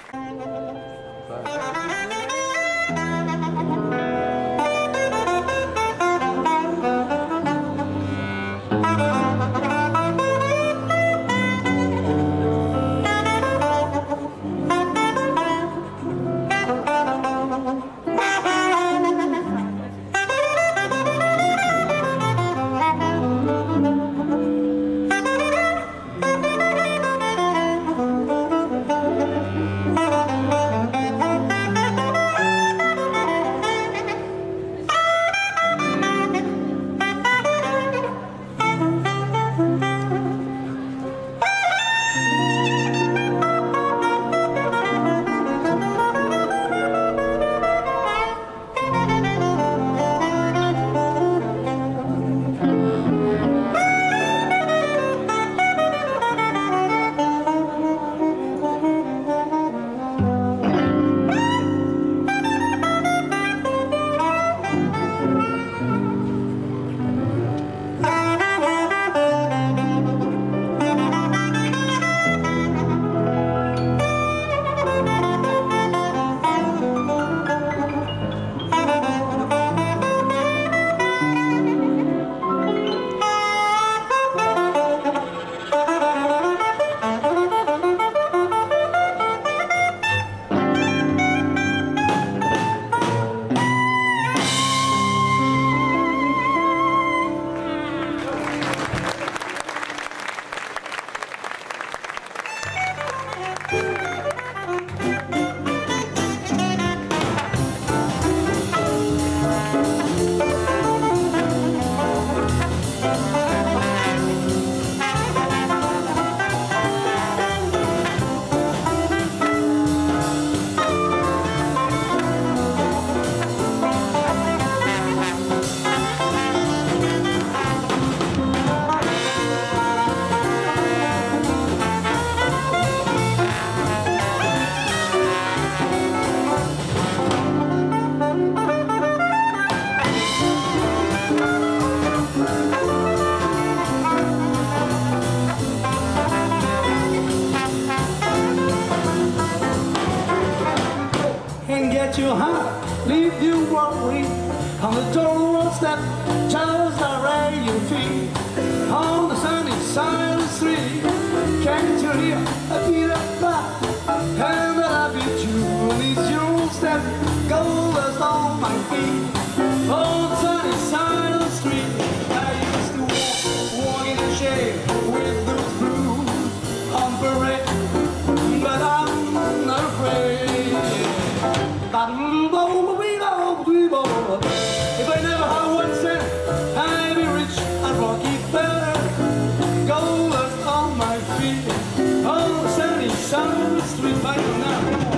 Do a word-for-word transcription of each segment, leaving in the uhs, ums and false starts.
Your heart, leave you worry on the doorstep, just array your feet on the sunny side of the street. Can't you hear a beat of blood? And I beat you on these your step, gold dust on my feet. On the sunny side of the street, I used to walk, walk in the shade with those blues on parade, but I'm not afraid. If I never had one cent, I'd be rich and rocky better. Gold dust on my feet, on the sunny side of the street. I don't know.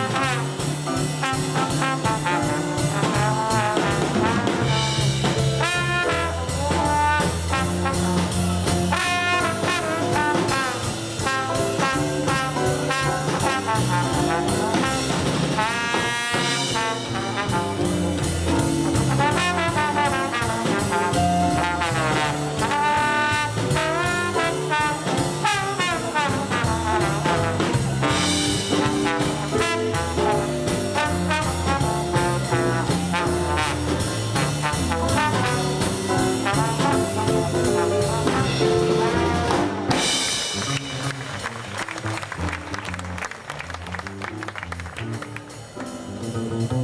Thank you.